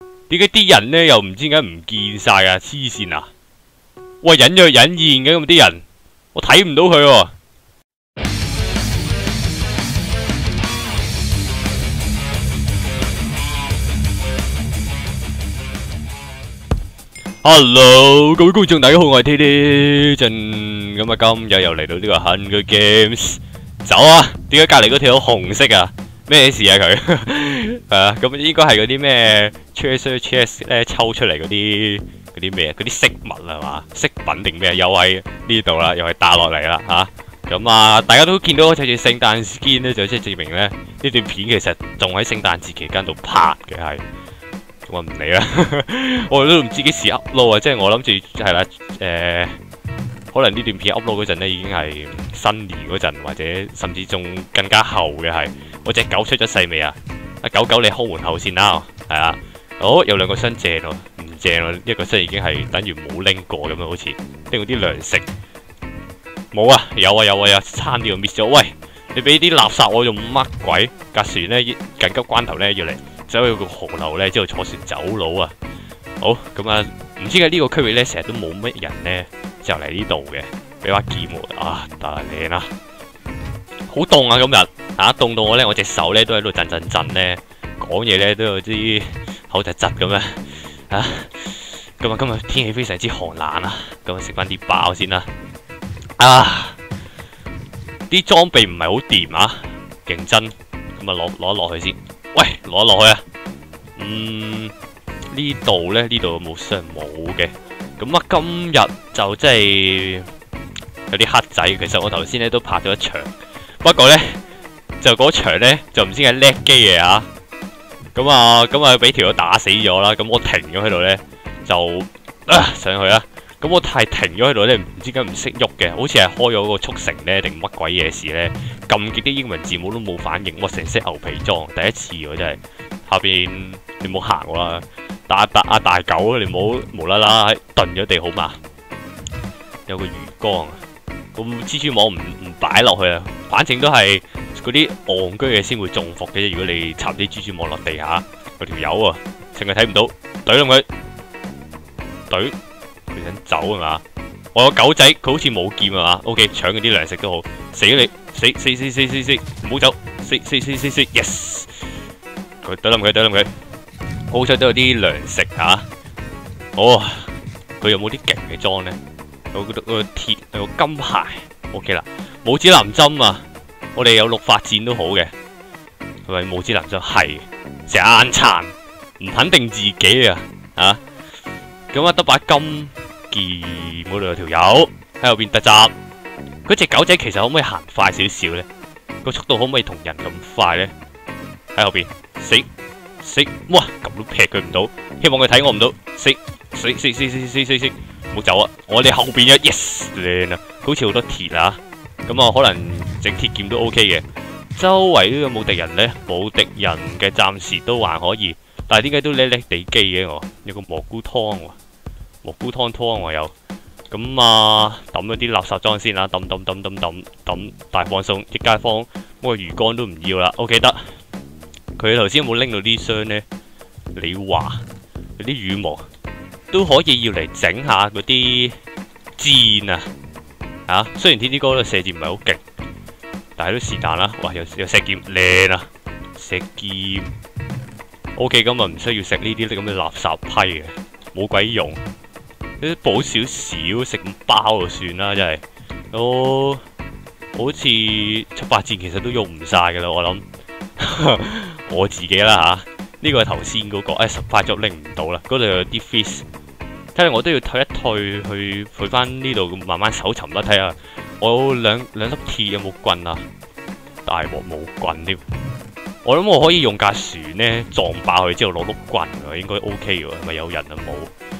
點解啲人呢又唔知點解唔見晒啊？黐線啊！喂，隱約隱現嘅咁啲人，我睇唔到佢喎。Hello， 各位觀眾大家好，我係 TD 陣，咁啊今日又嚟到呢個《Hunger Games》，走啊！點解隔籬嗰條紅色啊？咩事啊佢？咁應該係嗰啲咩 treasure chest 咧抽出嚟嗰啲咩？嗰啲飾物係嘛？飾品定咩？又係呢度啦，又係打落嚟啦吓。咁啊，大家都見到好似聖誕 skin 咧，就即係證明咧呢段片其實仲喺聖誕節期間度拍嘅係。我唔理啦，我都唔知幾時 upload 啊！即係我諗住係啦，可能呢段片 upload 嗰陣咧已經係新年嗰陣，或者甚至仲更加後嘅係。我隻狗出咗世未啊？阿狗狗你開門後先啦，係啊！哦，有兩個箱正喎，唔正喎，一個箱已經係等於冇拎過咁樣，好似拎嗰啲糧食。冇啊，有，差啲就 miss 咗。喂，你俾啲垃圾我用乜鬼？架船咧緊急關頭咧要嚟。走去個河流咧，之後坐船走佬啊！好咁啊，唔知嘅呢個區域咧，成日都冇乜人咧，就嚟呢度嘅，俾把劍我啊，大靚啦！好凍啊今日嚇，凍到我咧，我隻手咧都喺度震咧，講嘢咧都有啲口窒窒咁樣嚇。咁啊，今日天氣非常之寒冷啊，咁啊食翻啲飽先啦。啊，啲裝備唔係好掂啊，認真咁啊攞落去先。喂，攞落去啊！呢度咧，呢度冇傷冇嘅。咁啊，今日就真係有啲黑仔。其實我頭先咧都拍咗一場，不過咧就嗰場咧就唔知係叻機嘅嚇。咁啊俾條友打死咗啦。咁我停咗喺度咧就上去啦。咁我係停咗喺度咧，唔知點解唔識喐嘅，好似係開咗個速成咧定乜鬼嘢事咧？撳極啲英文字母都冇反應，我成隻牛皮裝，第一次喎真係。下邊你唔好行我啦，大狗你唔好無啦啦頓咗地好嘛？有個魚缸啊，咁蜘蛛網唔擺落去啊，反正都係嗰啲戇居嘅先會中伏嘅啫。如果你插啲蜘蛛網落地下，有條友啊，淨係睇唔到，懟冧佢，懟。佢想走係嘛？我有狗仔，佢好似冇劍係嘛 ？OK， 搶嗰啲糧食都好，死你，死，唔好走，死 yes！ 佢懟冧佢，好彩都有啲糧食吓。哦，佢有冇啲勁嘅裝咧？有個鐵，有個金牌 ，OK 啦。拇指南針啊，我哋有綠髮箭都好嘅，係咪拇指南針？係，成日眼殘，唔肯定自己啊，吓。咁啊，得把金劍嗰度有條友喺後邊突襲。嗰隻狗仔其實可唔可以行快少少咧？個速度可唔可以同人咁快咧？喺後邊死，哇！咁都劈佢唔到，希望佢睇我唔到。死，唔好走啊！我哋後邊有 yes 靚啊，好似好多鐵啊。咁啊，可能整鐵劍都 OK 嘅。周圍都有冇敵人咧？冇敵人嘅，暫時都還可以。但係點解都叻叻地機嘅我？有個蘑菇湯喎。蘑菇湯我有，咁啊抌咗啲垃圾裝先啦，抌大放送，益街坊，個魚缸都唔要啦。OK 得，佢頭先有冇拎到啲箱呢？你話有啲羽毛都可以要嚟整下嗰啲箭啊！雖然TD哥嘅射箭唔係好勁，但係都是但啦。哇，有石劍靚啊，石劍 OK， 咁啊唔需要食呢啲咁嘅垃圾批嘅，冇鬼用。補少少食包就算啦，真係都好似7、8箭其實都用唔晒噶啦，我諗我自己啦吓，呢個係頭先嗰個，快咗拎唔到啦，嗰度有啲 fish， 睇嚟我都要退一退去翻呢度慢慢搜尋啦，睇下我有兩粒鐵有冇棍啊？大鑊冇棍添，我諗我可以用架船呢撞爆佢之後攞碌棍喎，應該 OK 喎，係咪有人啊？冇。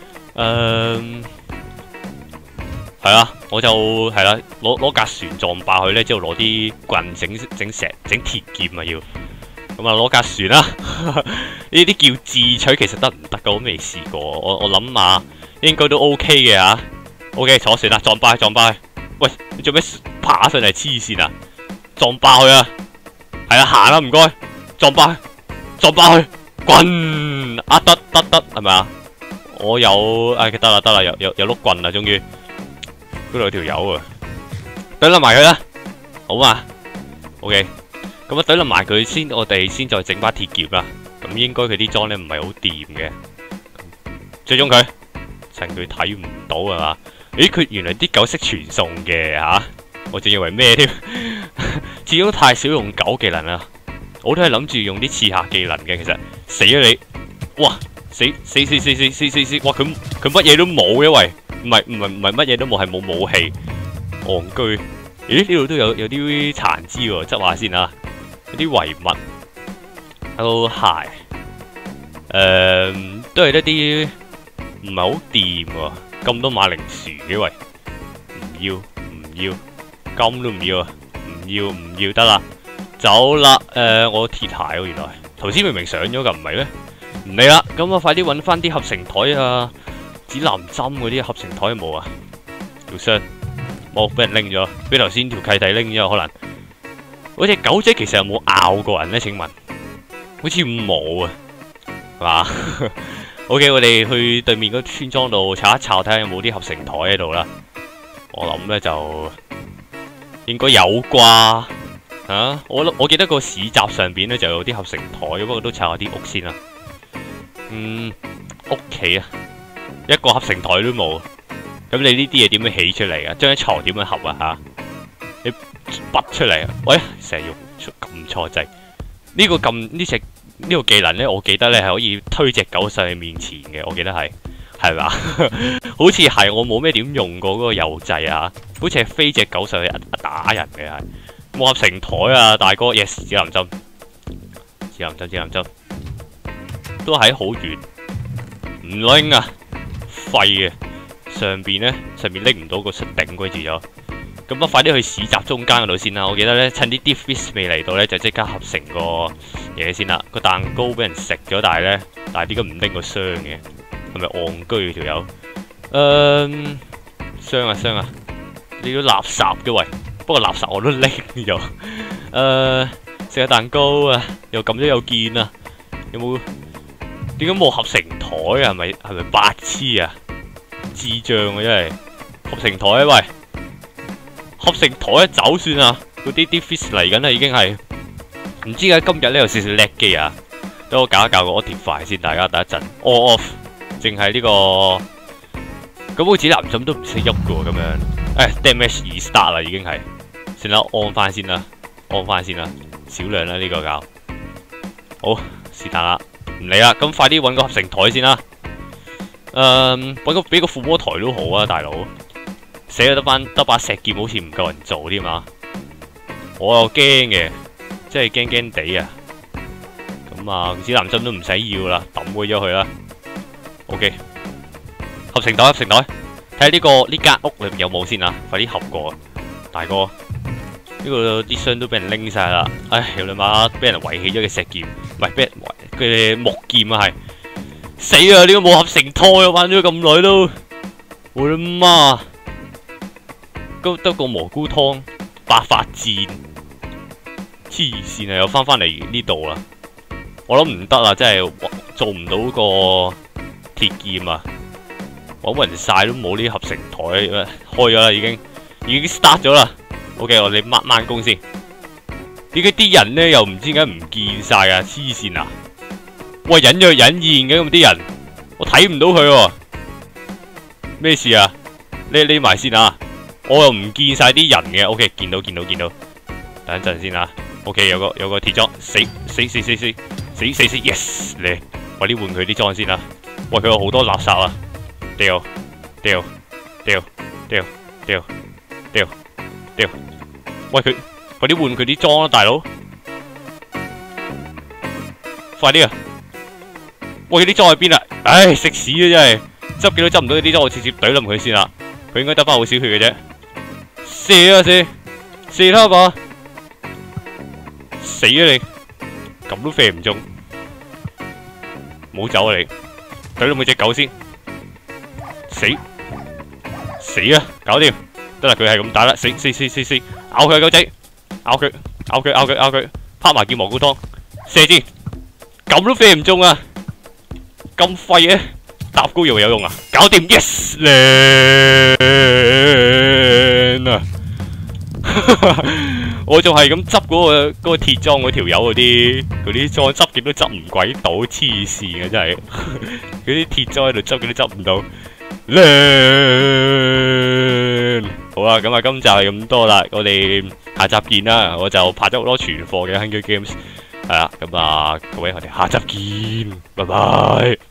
係啊，我就係啦，攞架船撞爆佢咧，之後攞啲棍整鐵劍啊要，咁啊攞架船啦，呢啲叫自取，其實得唔得噶？我未試過，我諗下應該都 OK 嘅吓。OK， 坐船啦，撞爆佢，喂，你做咩爬上嚟黐線啊？撞爆佢啊！係啊，行啦，唔該，撞爆佢， 棍啊！得係咪啊？我有得啦，有碌棍啦，終於嗰度有條友啊！懟冧埋佢啦，好嘛 ？OK， 咁啊懟冧埋佢先，我哋先再整把鐵劍啦。咁應該佢啲裝咧唔係好掂嘅，追蹤佢，趁佢睇唔到係嘛？咦，佢原來啲狗識傳送嘅吓，我仲以為咩添？始終太少用狗技能啦，我都係諗住用啲刺客技能嘅，其實死咗你，哇！死！哇！佢乜嘢都冇嘅喂，唔係乜嘢都冇，係冇武器，戇居。咦？呢度都有啲殘肢喎，執下先啊，有啲遺物。Hello hi， 都係一啲唔係好掂喎，咁多馬鈴薯嘅喂，唔要，金都唔要啊，唔要得啦，走啦。我鐵鞋喎，原來頭先明明上咗㗎，唔係咩？唔理啦，咁我快啲揾翻啲合成台啊，指南針嗰啲合成台有冇啊？條箱冇，俾人拎咗，俾頭先條契弟拎咗可能。嗰隻狗仔其實有冇咬過人呢？請問，好似冇啊，係嘛？OK， 我哋去對面嗰村莊度查一查，睇下有冇啲合成台喺度啦。我諗呢就應該有啩。啊，我記得個市集上邊呢就有啲合成台，不過都查下啲屋先啦。屋企啊，一個合成台都冇，咁你呢啲嘢點樣起出嚟啊？將啲床點樣合啊？吓，你拔出嚟啊？喂，成日用撳錯掣，呢個技能呢，我記得呢係可以推隻狗上去面前嘅，我記得係嘛？好似係，我冇咩點用過嗰個右掣啊，好似係飛隻狗上去打人嘅係。冇合成台啊，大哥 ，yes， 指南針。都喺好遠，唔拎啊，廢嘅。上邊拎唔到個出頂鬼住咗，咁啊快啲去市集中間嗰度先啦。我記得呢，趁啲 deep fish 未嚟到呢，就即刻合成個嘢先啦。個蛋糕俾人食咗，但係點解唔拎個箱嘅？係咪戇居條友？箱啊，呢啲垃圾嘅喂，不過垃圾我都拎咗。食下蛋糕啊，又撳咗有件啊，有冇？點解冇合成台啊？係咪白痴啊？智障啊！真係合成台啊！喂，合成台走算啊！嗰啲 fish 嚟緊啦，已經係唔知解今日呢有少少叻機啊！等我教一教個 Optify 先，大家等一陣 all off， 淨係呢個咁好似指南針都唔識喐嘅喎，咁樣damage restart 啦，已經係算啦，按翻先啦，少量啦呢個教好是但啦。唔理啦，咁快啲揾個合成台先啦。俾個附魔台都好啊，大佬。寫咗得把石劍，好似唔夠人做添嘛。我又驚嘅，即係驚地啊。咁啊，指南針都唔使要啦，抌咗佢啦。OK， 合成台，睇下呢間屋裏面有冇先啊。快啲合過，大哥。呢個啲箱都俾人拎晒啦。唉，有兩把俾人遺棄咗嘅石劍，唔係俾人嘅木劍啊，係死啊！呢個冇合成台啊，玩咗咁耐都，我的媽！得個蘑菇湯，8發箭，黐線啊！又翻嚟呢度啦，我諗唔得啦，真係做唔到個鐵劍啊！揾勻晒都冇呢合成台，開咗啦，已經 start 咗啦。OK， 我哋掹工先。點解啲人呢又唔知點解唔見晒啊？黐線啊！喂，隱約隱現嘅咁啲人，我睇唔到佢喎。咩事啊？匿埋先啊！我又唔見晒啲人嘅。OK， 見到。等一陣先啊。OK， 有個鐵裝，死 yes 嚟，快啲換佢啲裝先啦。喂，佢有好多垃圾啊！掉，喂，佢快啲換佢啲裝啦，大佬！快啲啊！喂，佢啲裝喺邊啊？唉，食屎啊！真係執幾都執唔到啲裝，我直接懟冧佢先啦。佢應該得翻好少血嘅啫。射他吧！死啊你！咁都射唔中，唔好走啊你！懟冧佢隻狗先，死啊！搞掂，得啦，佢係咁打啦，死！咬佢狗仔，咬佢，拍埋件蘑菇湯，射箭， 咁都飛唔中啊！咁廢嘅，搭高又有用啊！搞掂 ，yes 靚啊！我仲係咁執嗰個鐵裝嗰條友嗰啲裝，執極都執唔鬼到，黐線嘅真係。嗰啲鐵裝喺度執極都執唔到，靚。好啦，咁啊，今集係咁多啦，我哋下集見啦。我就拍咗好多存貨嘅《Hunger Games》，係啦，咁啊，各位我哋下集見，拜拜。